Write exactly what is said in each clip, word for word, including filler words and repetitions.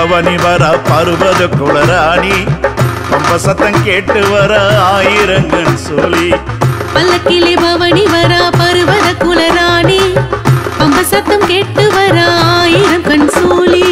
பவனி வர பருவத குளராணி பம்ப சத்தம் கேட்டு வர ஆயிரங்கன் சோழி பல்லக்கிலே பவனி வர பருவத குளராணி பம்ப சத்தம் கேட்டு வர ஆயிரம் கண் சோழி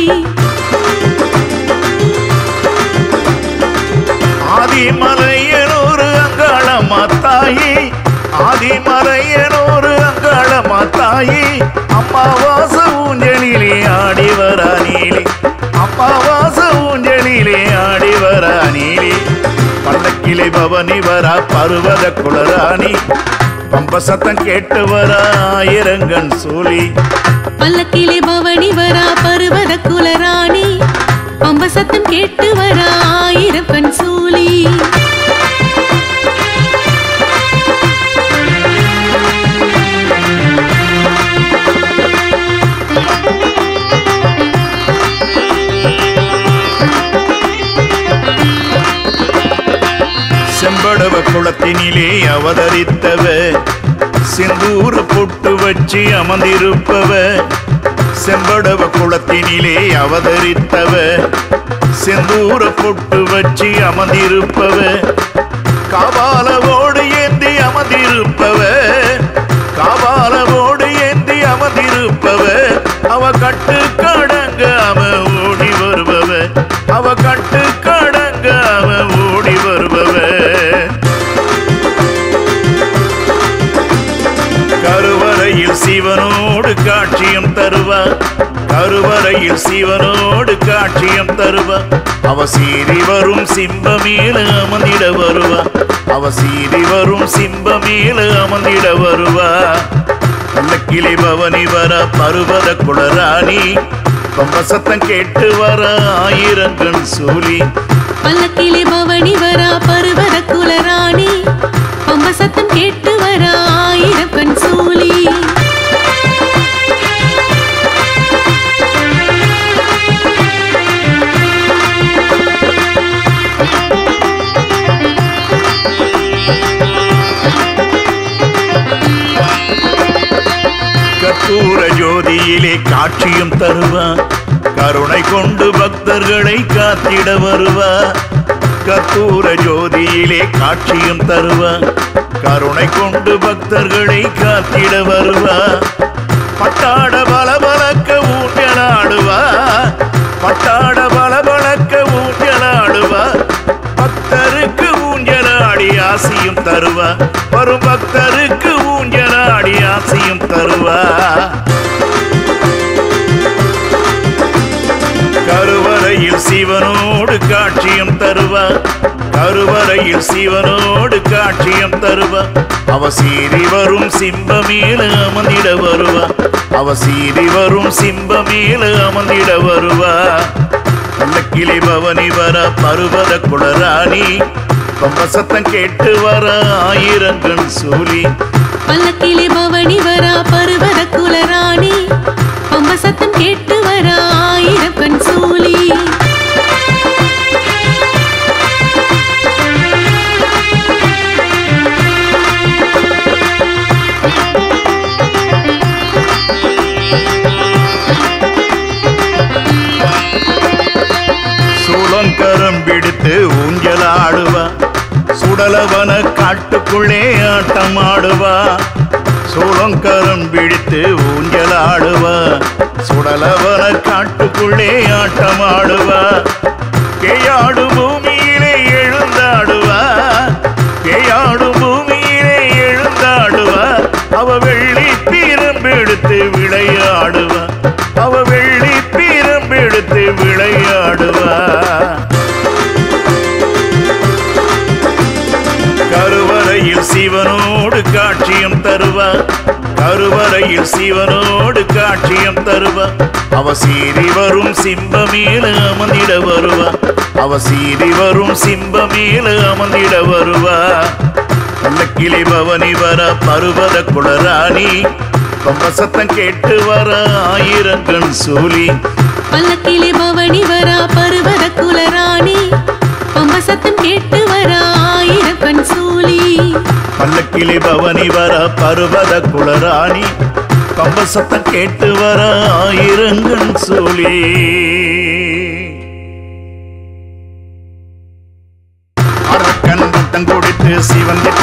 ஆதிமலையனூர் அங்காள மாத்தாயி ஆதிமலையனூர் அங்காள மாத்தாயி அம்மாவாச ஊஞ்சலிலே ஆடி வரா நீலி அம்மாவாச ஊஞ்சலிலே ஆடி வரா நீலி பல்லக்கிலே பவனி வரா பருவத குளராணி பம்ப சத்தம் கேட்டு வரா ஆயிரங்கன் சோழி பல்லக்கிலே பவனி வர பருவத குளராணி பம்ப சத்தம் கேட்டு வர ஆயிரம் கண் சோழி செம்படவ குளத்தினிலே அவதரித்தவ சிந்தூர பொட்டு வச்சு அமர்ந்திருப்பவ செம்படவ குளத்தினிலே அவதரித்தவ சிந்தூர பொட்டு வச்சு அமர்ந்திருப்பவ காபாலவோடு ஏந்தி அமர்ந்திருப்பவ காபாலவோடு ஏந்தி அமர்ந்திருப்பவ அவ கட்டு கடங்காம ஓடி வருபவ அவ கட்டு கடங்காம ஓடி வருபவ கருவறையில் சிவனோடு காட்சியம் தருவா கருவறையில் சிவனோடு காட்சியம் தருவா அவ சீறி வரும் சிம்பமேல அமர்ந்திட வருவா அவ சீறி வரும் சிம்பமேல அமர்ந்திட வருவா பல்லக்கிலே பவனி வர பருவத குளராணி பம்ப சத்தம் கேட்டு வர ஆயிரங்கன் சோழி பல்லக்கிலே பவனி வர பருவத குளராணி பம்ப சத்தம் கேட்டு வர ஆயிரம் கண் சோழி கற்பூர ஜோதியிலே காட்சியும் தருவா கருணை கொண்டு பக்தர்களை காத்திட வருவா கற்பூர ஜோதியிலே காட்சியும் தருவா கருணை கொண்டு பக்தர்களை காத்திட வருவா பட்டாட பலபலக்க ஊஞ்சலாடுவா பட்டாட பலபலக்க ஊஞ்சலாடுவா பக்தருக்கு ஊஞ்சலாடி ஆசியும் தருவா வரும் பக்தருக்கு ஊஞ்சலாடி ஆசியும் தருவா கருவறையில் சிவனோடு காட்சியம் தருவா கருவறையில் சிவனோடு காட்சியம் தருவா அவ சீறி வரும் சிம்பமேல அமர்ந்திட வருவா அவ சீறி வரும் சிம்பமேல அமர்ந்திட வருவா பல்லக்கிலே பவனி வர பருவத குளராணி பம்ப சத்தம் கேட்டு வர ஆயிரங்கன் சோழி பல்லக்கிலே பவனி வர பருவத குளராணி பம்ப சத்தம் கேட்டு வர ஆயிரம் கண் சோழி சூளங்கரம் பிடித்து ஊஞ்சலாடுவா சுடலவன காட்டுக்குள்ளே ஆட்டம் ஆடுவா சூளங்கரம் பிடித்து ஊஞ்சலாடுவா சுடலவன காட்டுக்குள்ளே ஆட்டம் ஆடுவா பேயாடு பூமியிலே எழுந்தாடுவா பேயாடு பூமியிலே எழுந்தாடுவா அவ வெள்ளி பீரம்பெடுத்து விளையாடுவா அவ வெள்ளி பீரம்பெடுத்து விளையாடுவா கருவறையில் சிவனோடு காட்சியம் தருவா கருவறையில் சிவனோடு காட்சியம் தருவா அவ சீறி வரும் சிம்பமேல அமர்ந்திட வருவா அவ சீறி வரும் சிம்பமேல அமர்ந்திட வருவா பல்லக்கிலே பவனி வர பருவத குளராணி பம்ப சத்தம் கேட்டு வர ஆயிரங்கன் சோழி பல்லக்கிலே பவனி வர பருவத குளராணி பம்ப சத்தம் கேட்டு வர ஆயிரம் கண் சோழி பல்லக்கிலே பவனி வர பருவத குளராணி பம்ப சத்தம் கேட்டு வர ஆயிரங்கன் சோழி.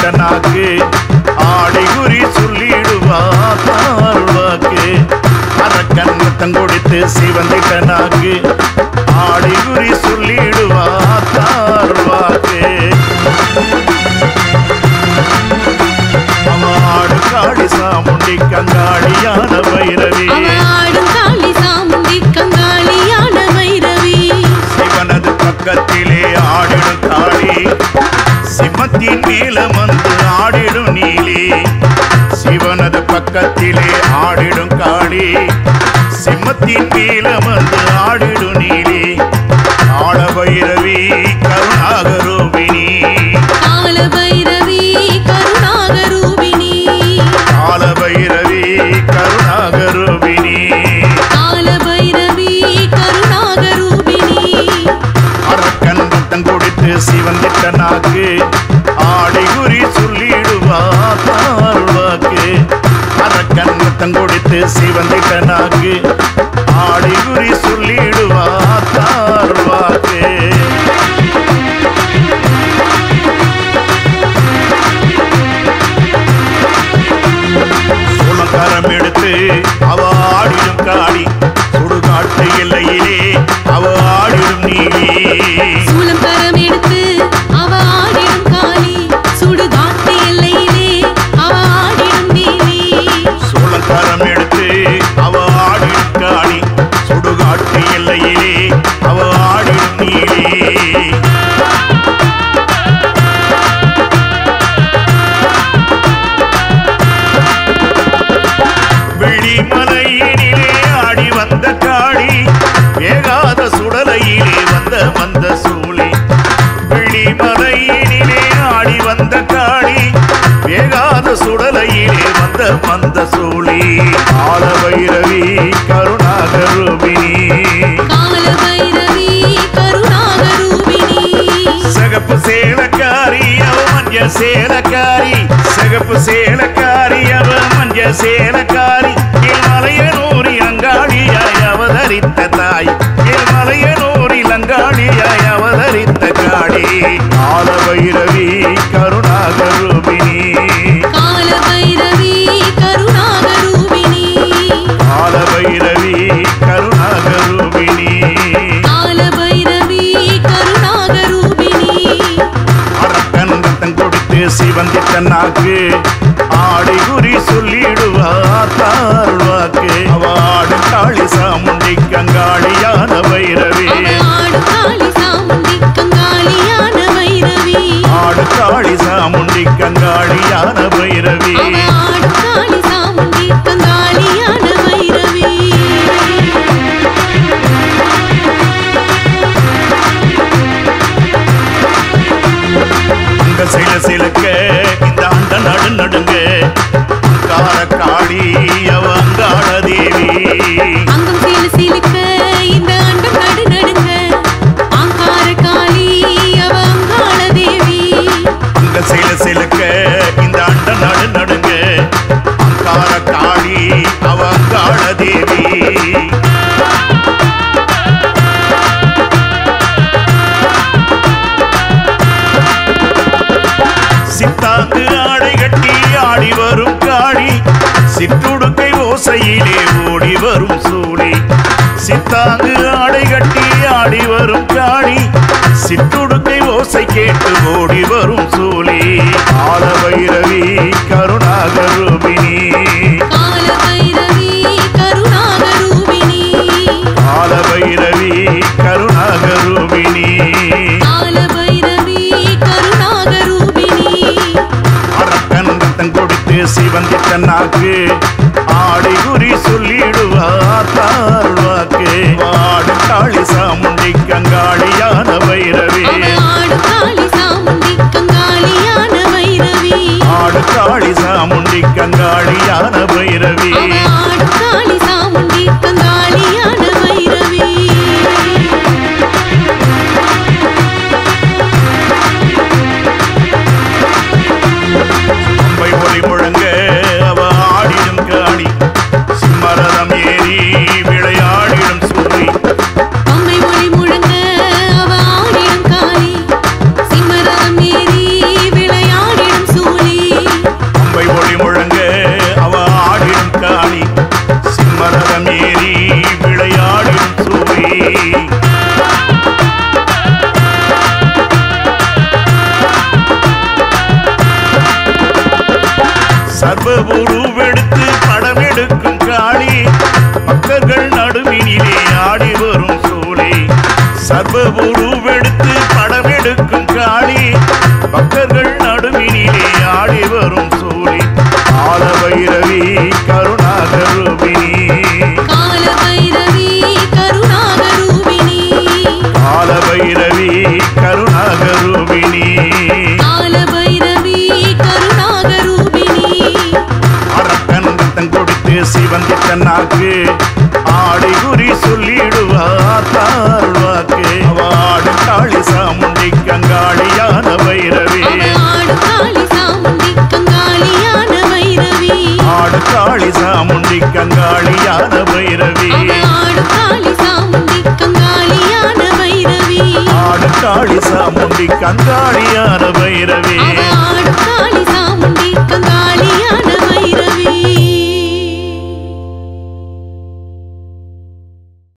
சிவந்திட்ட நாக்கு ஆடி குறி சொல்லிடுவா தாழ்வாக்கு அரக்கன் முத்தம் கொடுத்து சிவந்திட்ட நாக்கு ஆடி குறி சொல்லிடுவா தாழ்வாக்கு ஆடு காளி சாமுண்டி கங்காளியான வைரவி ஆடும் காளி சாமுண்டி கங்காளியான வைரவி சிவனது பக்கத்திலே ஆடிடும் காளி சிம்மத்தின் மேல வந்து ஆடிடும் நீலி சிவனது பக்கத்திலே ஆடிடும் காளி சிம்மத்தின் மேல வந்து ஆடிடும் நீலி ஆள வைரவி கருணாகரூபிணி கால பைரவி கருணாகரூபிணி கால பைரவி கருணாகரூபிணி கால பைரவி கருணாகரூபிணி அரக்கன் முத்தம் கொடுத்து சிவந்திட்ட நாக்கு ஆடி குறி சொல்லிடுவா தாழ்வாக்கு அரக்கன் முத்தம் கொடுத்து சிவந்திட்ட நாக்கு ஆடி குறி சொல்லிடுவா தாழ்வாக்கு சுளங்காரம் எடுத்து அவ ஆடிடும் காளி சுடுகாட்டு எல்லையிலே அவ ஆடிடும் நீலி சூலம் கரம் எடுத்து அவ ஆடிடும் காளி சுடுகாட்டு எல்லையிலே அவ ஆடிடும் நீலி சுளங்காரம் எடுத்து அவ ஆடிடும் காளி சுடுகாட்டு எல்லையிலே அவ ஆடிடும் நீலி வெள்ளிமலையினிலே ஆடி வந்த காளி வேகாத சுடலையிலே வந்த வந்த சூளி வெள்ளிமலையினிலே ஆடி வந்த காளி வேகாத சுடலையிலே வந்த வந்த சூளி ஆல வைரவி கருணாகரூபிணி கால பைரவி கருணாகரூபிணி சகப்பு சேலக்காரி அவ மஞ்ச சேலக்காரி சகப்பு சேலக்காரி அவ மஞ்ச சேலக்காரி மலையனூரி அங்காளியாய் அவதரித்த தாய் மலையனூரி அங்காளியாய் அவதரித்த காளி ஆல வைரவி கருணாகரூபிணி கால பைரவி கருணாகரூபிணி ஆல வைரவி கருணாகரூபிணி கால பைரவி கருணாகரூபிணி அரக்கன் ரத்தம் கொடுத்து சிவந்திட்ட நாக்கு ஆடி குறி சொல்லிடுவா தாழ்வாக்கு அவாடு காளி சாமுண்டி கங்காளியான வைரவி ஆடும் காளி சாமுண்டி கங்காளியான வைரவி ஆடு காளி சாமுண்டி கங்காளியான வைரவி ஆடும் காளி சாமுண்டி கங்காளியான வைரவி அங்க சில சிலுக்க இந்த அண்ட நடு நடுங்க அங்கார காளி அவ அங்காள தேவி அங்கம் சீல சீலுக்க இந்த அண்டம் நடு நடுங்க ஆங்கார காளி அவ அங்காள தேவி அங்க சில சிலுக்க இந்த அண்ட நடு நடுங்க அங்கார காளி அவ அங்காள தேவி சித்தாங்கு ஆடை கட்டி ஆடி வரும் காளி சிற்றுடுக்கை ஓசையிலே ஓடி வரும் சூளி சித்தாங்கு ஆடை கட்டி ஆடி வரும் காளி சிற்றுடுக்கை ஓசை கேட்டு ஓடி வரும் சூளி ஆல வைரவி கருணாகரூபிணி கால பைரவி கருணாகரூபிணி ஆல வைரவி கருணாகரூபிணி கால பைரவி கருணாகரூபிணி அரக்கன் ரத்தம் கொடுத்து சிவந்திட்ட நாக்கு ஆடி குறி சொல்லிடுவா தாழ்வாக்கு ஆடு காளி சாமுண்டி கங்காளியான வைரவி ஆடும் காளி சாமுண்டி கங்காளியான வைரவி ஆடு காளி சாமுண்டி கங்காளியான வைரவி ஆடும் காளி சாமுண்டி கங்காளியான வைரவி அம்பை ஒளி முழங்க அவ ஆடிடும் காளி சிம்மரதம் ஏறி விளையாடிடும் சூரி அம்மை ஒளி முழங்க அவ ஆடிடும் காளி சிம்மரதம் ஏறி விளையாடிடும் சூழி படமெடுக்கும் காளி பக்தர்கள் நடுவினிலே ஆடி வரும் சூளை சர்வ உருவெடுத்து படமெடுக்கும் காளி பக்தர்கள் நடுவினிலே ஆடி வரும் சூளை கால பைரவி கருணாகரூபிணி கால பைரவி கருணாகரூபிணி கால பைரவி கருணாகரூபிணி கால பைரவி கருணாகரூபிணி அரக்கன் ரத்தம் கொடுத்து சிவந்தி தன்னாக்கு ஆடி குறி சொல்லிடுவா தாழ்வாக்கு ஆடு காளி சாமுண்டி கங்காளியான பைரவி ஆடு காளி சாமுண்டி கங்காளியான பைரவி ஆடு காளி சாமுண்டி கங்காளியான பைரவி ஆடு காளி சாமுண்டி கங்காளியான பைரவி ஆடு காளி சாமுண்டி கங்காளியான பைரவி ஆடு காளி